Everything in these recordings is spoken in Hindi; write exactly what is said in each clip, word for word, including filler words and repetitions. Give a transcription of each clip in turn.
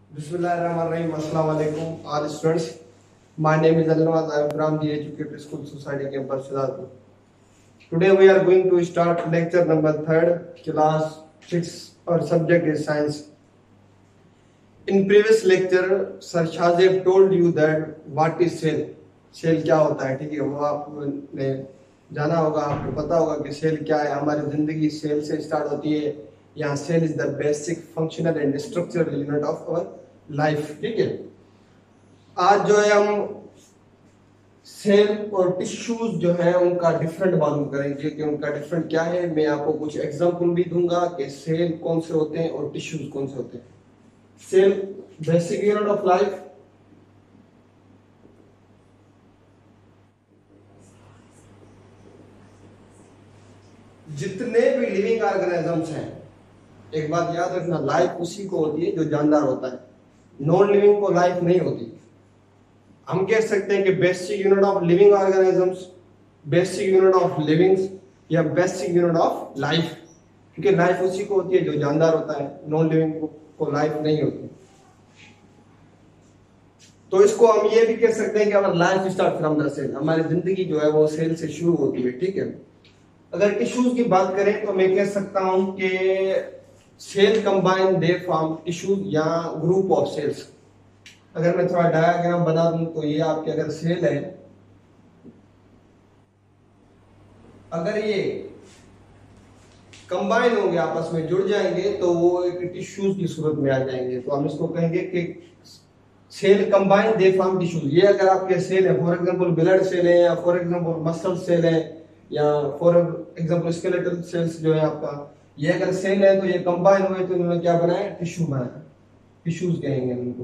Bismillahirrahmanirrahim. Assalamu alaikum, all students. My name is Alnawaz. I am from the Educated School Society campus, Siddharpur. Today we are going to start lecture number third, class six. Our subject is science. In previous lecture, Sir Shahzeb told you that what is cell. Cell क्या होता है, ठीक है? वो आपने जाना होगा, आपको पता होगा कि सेल क्या है. हमारी जिंदगी सेल से स्टार्ट होती है. यहाँ cell is the basic functional and structural unit of our life. ठीक है. आज जो है हम सेल और टिश्यूज जो है उनका डिफरेंट मालूम करेंगे कि उनका डिफरेंट क्या है. मैं आपको कुछ एग्जांपल भी दूंगा कि सेल कौन से होते हैं और टिश्यूज कौन से होते हैं. Cell basic unit of life. जितने भी लिविंग ऑर्गेनिजम्स हैं, एक बात याद रखना, लाइफ उसी को होती है जो जानदार होता है. नॉन लिविंग को लाइफ नहीं होती. हम कह सकते हैं कि basic unit of living organisms, basic unit of livings या बेसिक यूनिट ऑफ लाइफ, क्योंकि लाइफ उसी को होती है जो जानदार होता है. नॉन लिविंग को, को लाइफ नहीं होती. तो इसको हम ये भी कह सकते हैं कि हमारा life start from the cell. हमारी जिंदगी जो है वो सेल से शुरू होती है. ठीक है. अगर टिश्यूज की बात करें तो मैं कह सकता हूं कि cell combine they form tissues या ग्रुप ऑफ सेल्स. अगर मैं थोड़ा डायग्राम बना दूं तो ये आपके अगर सेल है, अगर ये कंबाइन होंगे, आपस में जुड़ जाएंगे तो वो एक टिश्यूज की सूरत में आ जाएंगे. तो हम इसको कहेंगे कि cell combine they form tissues. ये अगर आपके सेल है, फॉर एग्जांपल ब्लड सेल है या फॉर एग्जांपल मसल सेल है या फॉर एग्जांपल स्केलेटल सेल्स जो है आपका, ये अगर सेल है तो ये कंबाइन हुए तो इन्होंने क्या बनाया, टिश्यू बनाया. टिश्यूज कहेंगे उनको.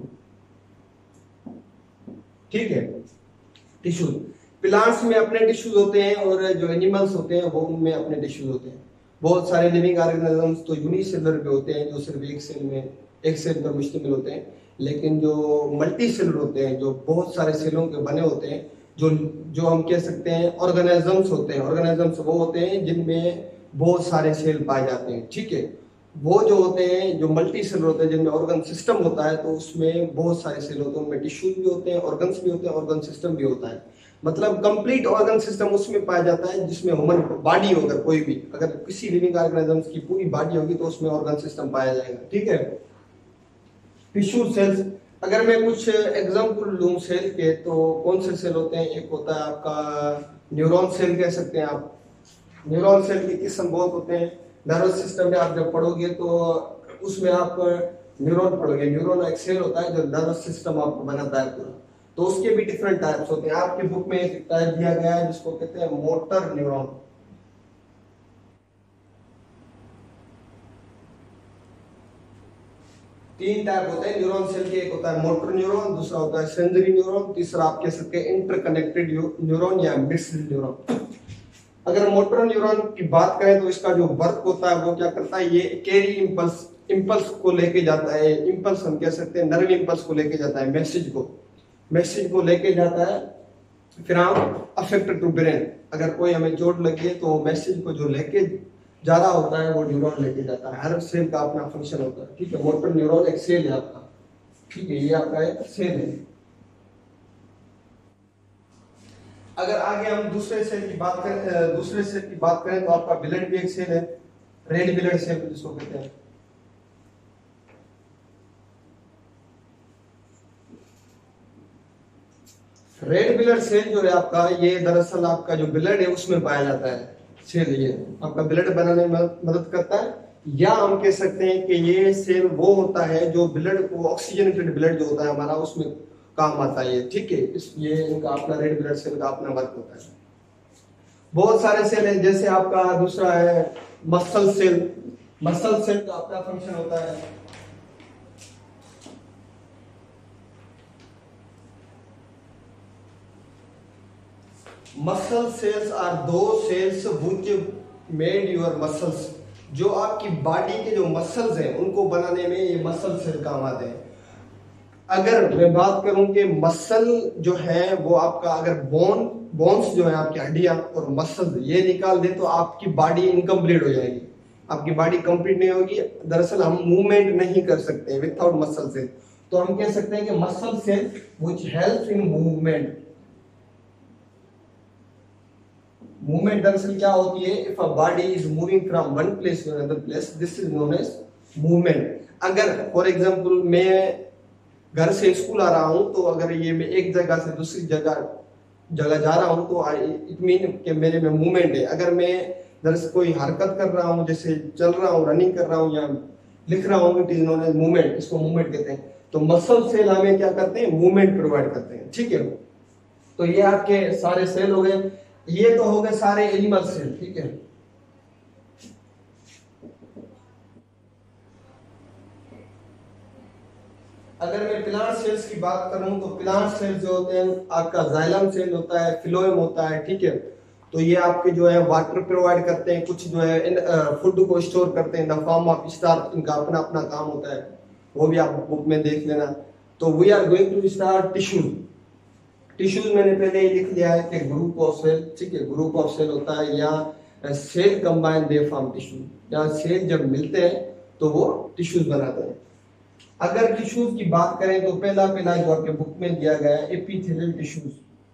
ठीक है. टिश्यूज प्लांट्स में अपने टिश्यूज होते हैं और जो एनिमल्स होते हैं वो उनमें अपने टिश्यूज होते हैं. बहुत सारे लिविंग ऑर्गेनिजम्स तो यूनिसेलुलर पे होते हैं, जो सिर्फ एक सेल में एक सेल पर मुश्तमिल होते हैं. लेकिन जो मल्टी सेलुलर होते हैं, जो बहुत सारे सेलों के बने होते हैं, जो जो हम कह सकते हैं ऑर्गेनिजम्स होते हैं. ऑर्गेनिजम्स वो होते हैं जिनमें बहुत सारे सेल पाए जाते हैं. ठीक है. वो जो होते हैं जो मल्टी सेलुलर होते हैं, जिनमें ऑर्गन सिस्टम होता है, तो उसमें बहुत सारे सेल होते हैं. उनमें टिश्यूज भी होते हैं, ऑर्गन्स भी होते हैं, ऑर्गन सिस्टम भी होता है. मतलब कंप्लीट ऑर्गन सिस्टम उसमें पाया जाता है जिसमें ह्यूमन बॉडी हो. अगर कोई भी, अगर किसी लिविंग ऑर्गेनिजम्स की पूरी बॉडी होगी तो उसमें ऑर्गन सिस्टम पाया जाएगा. ठीक है. टिश्यू सेल्स, अगर मैं कुछ एग्जांपल लूं सेल के, तो कौन से सेल होते हैं. एक होता है आपका न्यूरॉन सेल, कह सकते हैं आप. न्यूरॉन सेल की किस्म बहुत होते हैं. नर्वस सिस्टम में आप जब पढ़ोगे तो उसमें आप न्यूरॉन पढ़ोगे. न्यूरॉन एक सेल होता है जो नर्वस सिस्टम आपको बनाता है पूरा. तो उसके भी डिफरेंट टाइप्स होते हैं. आपकी बुक में एक टाइप दिया गया है जिसको कहते हैं मोटर न्यूरॉन. तीन टाइप होते हैं न्यूरॉन सेल के. एक होता है मोटर न्यूरॉन, दूसरा होता है सेंसरी न्यूरॉन, तीसरा आप कह सकते हैं इंटरकनेक्टेड न्यूरॉन या मिक्स्ड न्यूरॉन. अगर मोटर न्यूरॉन की बात करें तो इसका जो वर्क होता है वो क्या करता है, ये कैरी इंपल्स इंपल्स को लेके जाता है. इंपल्स हम कह सकते हैं नर्व इंपल्स को लेके जाता है, मैसेज को मैसेज को लेके जाता है. फिर हम अफेक्ट टू ब्रेन, अगर कोई हमें चोट लगी है तो मैसेज को जो लेके जा रहा होता है वो न्यूरॉन लेके जाता है. हर सेल का अपना फंक्शन होता है. ठीक है. मोटर न्यूरॉन एक सेल है आपका. ठीक है. ये आपका एक सेल है. अगर आगे हम दूसरे सेल की बात करें, दूसरे सेल की बात करें तो आपका ब्लड भी एक सेल है. रेड ब्लड सेल जिसको कहते हैं. रेड ब्लड सेल जो है आपका, ये दरअसल आपका जो ब्लड है उसमें पाया जाता है सेल. ये आपका ब्लड बनाने में मदद करता है. या हम कह सकते हैं कि ये सेल वो होता है जो ब्लड को, ऑक्सीजनेटेड ब्लड जो होता है हमारा, उसमें काम आता है. ठीक है. इस ये इनका अपना रेड ब्लड सेल का अपना वर्क होता है. बहुत सारे सेल हैं, जैसे आपका दूसरा है मसल सेल. मसल सेल का अपना फंक्शन होता है. Muscle cells are those cells which made your muscles. जो आपकी बॉडी के जो मसल्स हैं उनको बनाने में ये मसल सेल काम आते हैं. अगर मैं बात करूं कि मसल जो है वो आपका, अगर बोन बोन्स जो है आपकी हड्डियां और मसल ये निकाल दे तो आपकी बॉडी इनकम्प्लीट हो जाएगी. आपकी बॉडी कंप्लीट नहीं होगी. दरअसल हम मूवमेंट नहीं कर सकते विदाउट मसल से. तो हम कह सकते हैं कि muscle cells which help in movement. Movement दरअसल क्या होती है, if a body is moving from one place to another place, this is known as movement. अगर फॉर एग्जांपल मैं घर से स्कूल आ रहा हूं, तो अगर ये मैं एक जगह से दूसरी जगह जगह जा रहा हूं तो इट मीन कि मेरे में मूवमेंट है। अगर मैं दरअसल कोई हरकत कर रहा हूं, जैसे चल रहा हूं, रनिंग कर रहा हूं या लिख रहा हूं, it is known as movement, इसको मूवमेंट कहते हैं। तो मसल सेल हमें क्या करते हैं, मूवमेंट प्रोवाइड करते हैं, ठीक है। तो ये आपके सारे सेल हो गए, ये तो हो गए सारे एनिमल सेल, ठीक है। अगर मैं प्लांट सेल्स की बात करूं तो प्लांट सेल्स जो होते हैं, आपका जाइलम सेल होता है, फिलोएम होता है, ठीक है। तो ये आपके जो है वाटर प्रोवाइड करते हैं, कुछ जो है फूड को स्टोर करते हैं in the form of starch, इनका अपना अपना काम होता है, वो भी आप बुक में देख लेना। तो we are going to start tissues. Tissues मैंने पहले ही लिख लिया है कि ग्रुप ऑफ सेल, ठीक है, ग्रुप ऑफ सेल होता है, या cell combine they form tissue, या सेल जब मिलते हैं तो वो टिश्यूज बनाते हैं। अगर टिश्यूज की बात करें तो पहला पहला जो आपके बुक में दिया गया है एपिथेलियल टिश्यूज।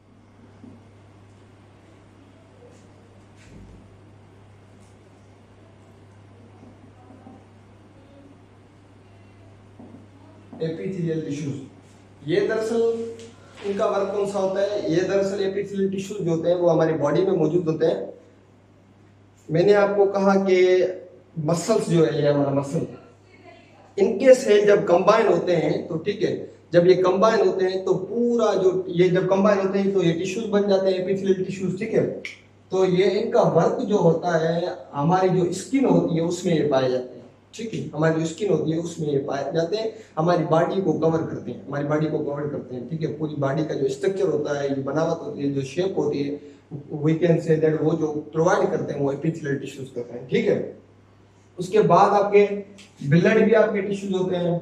एपिथेलियल टिश्यूज ये दरअसल इनका वर्क कौन सा होता है, ये दरअसल एपिथेलियल टिश्यूज जो होते हैं वो हमारी बॉडी में मौजूद होते हैं। मैंने आपको कहा कि मसल्स जो है, ये हमारा मसल, इनके सेल जब कंबाइन होते हैं तो ठीक है, जब ये कंबाइन होते हैं तो पूरा जो ये जब कंबाइन होते हैं तो ये टिश्यूज बन जाते हैं, एपिथेलियल टिश्यूज, ठीक है। तो ये इनका वर्क जो होता है, हमारी जो स्किन होती है उसमें ये पाए जाते हैं, ठीक है। हमारी जो स्किन होती है उसमें ये पाए जाते हैं, हमारी बॉडी को कवर करते हैं, हमारी बॉडी को कवर करते हैं, ठीक है। पूरी बॉडी का जो स्ट्रक्चर होता है, जो बनावट होती है, जो शेप होती है, वी कैन से दैट वो जो प्रोवाइड करते हैं वो एपिथेलियल टिश्यूज करते हैं, ठीक है। उसके बाद आपके ब्लड भी आपके टिश्यूज होते हैं,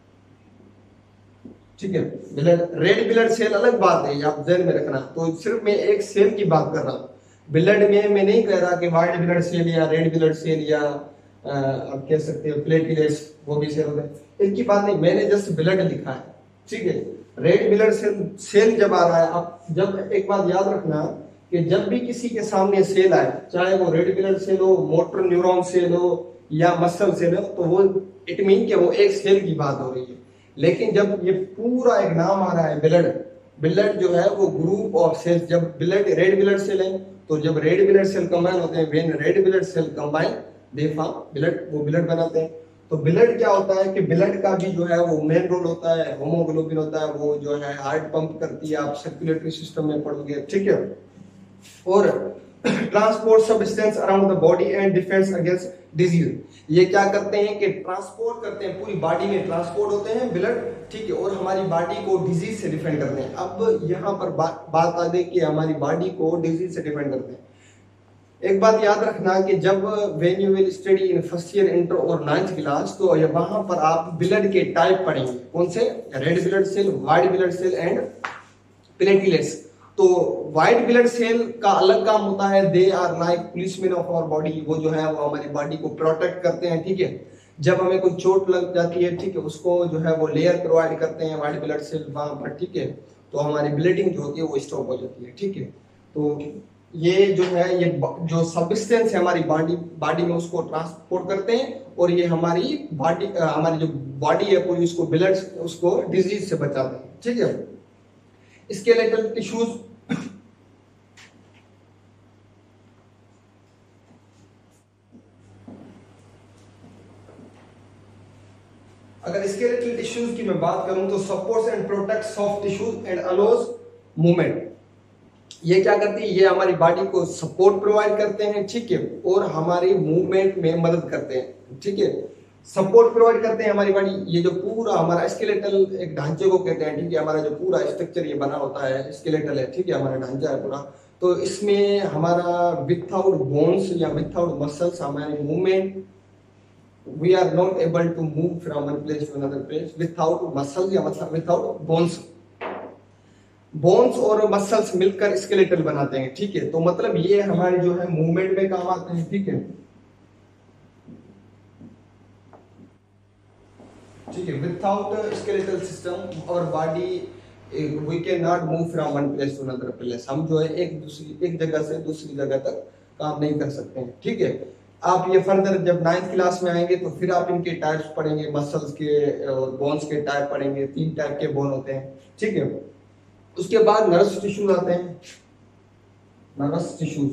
ठीक है। ब्लड, रेड ब्लड सेल अलग बात है, आप ध्यान में रखना। तो सिर्फ मैं एक सेल की बात कर रहा हूँ, ब्लड में मैं नहीं कह रहा कि व्हाइट ब्लड सेल या रेड ब्लड सेल या आप कह सकते हो प्लेटलेट्स, वो भी सेल होते हैं, इनकी बात नहीं, मैंने जस्ट ब्लड लिखा है, ठीक है। रेड ब्लड सेल सेल जब आ रहा है, आप जब एक बात याद रखना कि जब भी किसी के सामने सेल आए, चाहे वो रेड ब्लड सेल हो, मोटर न्यूरॉन सेल हो या मसल सेल हो, तो वो इट मीन कि वो एक सेल की बात हो रही है। लेकिन जब ये पूरा एक नाम आ रहा है ब्लड, ब्लड जो है वो ग्रुप ऑफ सेल्स, जब ब्लड रेड ब्लड सेल है तो जब रेड ब्लड सेल कंबाइन होते हैं, when red blood cell combine they form blood, वो ब्लड बनाते हैं। तो ब्लड क्या होता है कि ब्लड का भी जो है वो मेन रोल होता है, होमोग्लोबिन होता है, वो जो है हार्ट पंप करती है, आप सर्कुलेटरी सिस्टम में पढ़ोगे, ठीक है। और transport substance around the body and defence against disease, ये क्या करते हैं कि ट्रांसपोर्ट करते हैं, पूरी बॉडी में ट्रांसपोर्ट होते हैं ब्लड, ठीक है, और हमारी बॉडी को डिजीज से डिफेंड करते हैं। अब यहाँ पर बा, बात आ गई कि हमारी बॉडी को डिजीज से डिफेंड करते हैं। एक बात याद रखना कि जब when you will study in first year inter और नाइन्थ क्लास, तो वहां पर आप ब्लड के टाइप पढ़ेंगे, कौन से, red blood cell, white blood cell and platelets. तो व्हाइट ब्लड सेल का अलग काम होता है, they are like policeman of our body, वो जो है वो हमारी बॉडी को प्रोटेक्ट करते हैं, ठीक है। जब हमें कोई चोट लग जाती है, ठीक है, उसको जो है वो लेयर प्रोवाइड करते हैं व्हाइट ब्लड सेल वहां पर, ठीक है। तो हमारी ब्लीडिंग जो होती है वो स्टॉप हो जाती है, ठीक है। तो ये जो है ये जो सब्सटेंस है हमारी बॉडी बॉडी में उसको ट्रांसपोर्ट करते हैं, और ये हमारी बॉडी हमारी जो बॉडी है पूरी उसको ब्लड उसको डिजीज से बचाते हैं, ठीक है। स्केलेटल टिश्यूज, अगर स्केलेटल टिश्यूज की मैं बात करूं तो supports and protects soft tissues and allows movement. ये क्या करती है, ये हमारी बॉडी को सपोर्ट प्रोवाइड करते हैं, ठीक है, और हमारी मूवमेंट में मदद करते हैं, ठीक है। सपोर्ट प्रोवाइड करते हैं हमारी बॉडी, ये जो पूरा हमारा स्केलेटल एक ढांचे को कहते हैं, ठीक है, हमारा जो पूरा स्ट्रक्चर ये बना होता है स्केलेटल है, ठीक है, हमारा ढांचा है पूरा। तो इसमें हमारा विथआउट बोन्स या विथआउट मसल्स हमारी movement, we are not able to move from one place to another place without muscle या मतलब विथआउट बोन्स। बोन्स और मसल्स मिलकर स्केलेटल बनाते हैं, ठीक है। तो मतलब ये हमारे जो है मूवमेंट में काम आते हैं, ठीक है। ठीक है, विदाउट स्केलेटल सिस्टम और body we can not move from one place to another place. हम जो है एक दूसरी एक जगह से दूसरी जगह तक काम नहीं कर सकते हैं। ठीक है, आप ये फर्दर जब नाइन्थ क्लास में आएंगे तो फिर आप इनके टाइप्स पढ़ेंगे, मसल्स के और बोन्स के टाइप पढ़ेंगे। तीन टाइप के बोन होते हैं। ठीक है, उसके बाद नर्वस टिश्यूज आते हैं। नर्वस टिश्यूज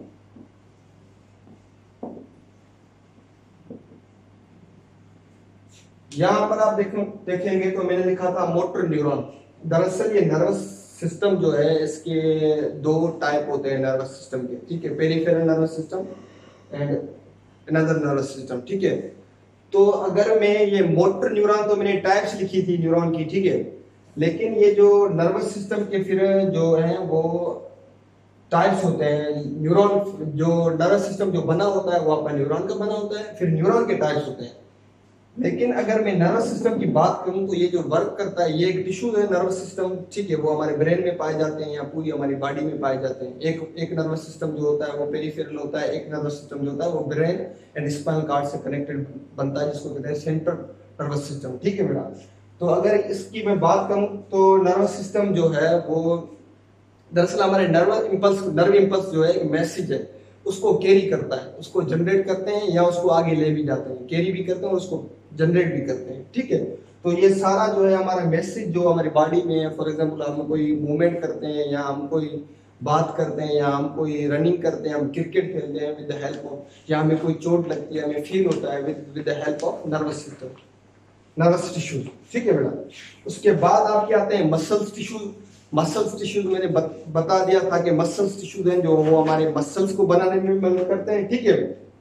यहाँ पर आप देखें देखेंगे तो मैंने लिखा था मोटर न्यूरॉन। दरअसल ये नर्वस सिस्टम जो है इसके दो टाइप होते हैं नर्वस सिस्टम के। ठीक है, peripheral nervous system and another nervous system. ठीक है, तो अगर मैं ये मोटर न्यूरॉन तो मैंने टाइप्स लिखी थी न्यूरॉन की। ठीक है, लेकिन ये जो नर्वस सिस्टम के फिर जो है वो टाइप्स होते हैं। न्यूरॉन जो नर्वस सिस्टम जो बना होता है वो आपका न्यूरॉन का बना होता है, फिर न्यूरॉन के टाइप्स होते हैं। लेकिन अगर मैं नर्वस सिस्टम की बात करूं तो ये जो वर्क करता है ये एक टिश्यू है नर्वस सिस्टम। ठीक है, वो हमारे ब्रेन में पाए जाते हैं या पूरी हमारी बॉडी में पाए जाते हैं। एक एक नर्वस सिस्टम जो होता है वो पेरिफेरल होता है, एक नर्वस सिस्टम जो होता है वो ब्रेन एंड स्पाइनल कॉर्ड से कनेक्टेड बनता है, जिसको कहते हैं सेंट्रल नर्वस सिस्टम। ठीक है बेटा, तो अगर इसकी मैं बात करूं तो नर्वस सिस्टम जो है वो दरअसल हमारे नर्वस इंपल्स नर्व इंपल्स जो है एक मैसेज है उसको कैरी करता है, उसको जनरेट करते हैं या उसको आगे ले भी जाते हैं। कैरी भी करते हैं और उसको जनरेट भी करते हैं। ठीक है, तो ये सारा जो है हमारा मैसेज जो हमारी बॉडी में है, फॉर एग्जांपल हम कोई मूवमेंट करते हैं या हम कोई बात करते हैं या हम कोई रनिंग करते हैं, हम क्रिकेट खेलते हैं विद द हेल्प ऑफ, या हमें कोई चोट लगती है हमें फील होता है with with the help of nervous system, nervous tissues. ठीक है बेटा, उसके बाद आपके आते हैं मसल्स टिश्यूज। मसल्स टिश्यूज मैंने बत, बता दिया था कि मसल्स टिश्यूज हैं जो वो हमारे मसल्स को बनाने में मदद करते हैं। ठीक है,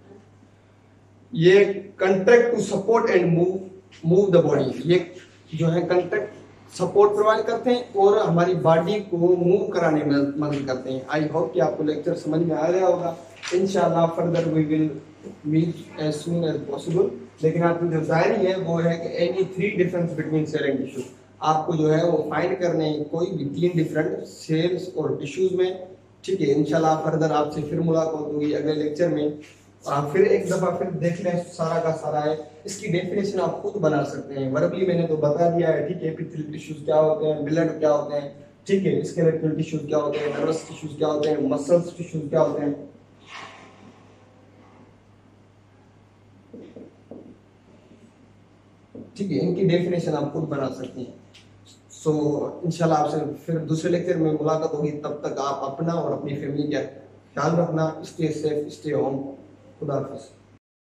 ये contract to support and move move the body, ये जो है कंट्रैक्ट सपोर्ट प्रोवाइड करते हैं और हमारी बॉडी को मूव कराने में मदद करते हैं। आई होप कि आपको लेक्चर समझ में आ गया होगा। इंशाल्लाह further we will meet as soon as possible. लेकिन आपकी जो डायरी है वो है कि any three difference between cell and tissue आपको जो है वो फाइंड करने हैं, कोई भी तीन डिफरेंट सेल्स और टिश्यूज में। ठीक है, इंशाल्लाह फर्दर आपसे फिर मुलाकात होगी अगले लेक्चर में। आप फिर एक दफा फिर देख लें, सारा का सारा है, इसकी डेफिनेशन आप खुद बना सकते हैं। वर्बली मैंने तो बता दिया है। ठीक है, एपिथेलियल टिश्यूज क्या होते हैं, ब्लड क्या होते हैं, ठीक है, स्केलेटल टिश्यूज क्या होते हैं, नर्वस टिश्यूज क्या होते हैं, मसल्स टिश्यूज क्या होते हैं। ठीक है, इनकी डेफिनेशन आप खुद बना सकते हैं। सो so, इंशाल्लाह आपसे फिर दूसरे लेक्चर में मुलाकात होगी। तब तक आप अपना और अपनी फैमिली का ख्याल रखना। Stay safe, stay home. खुदा हाफिज़।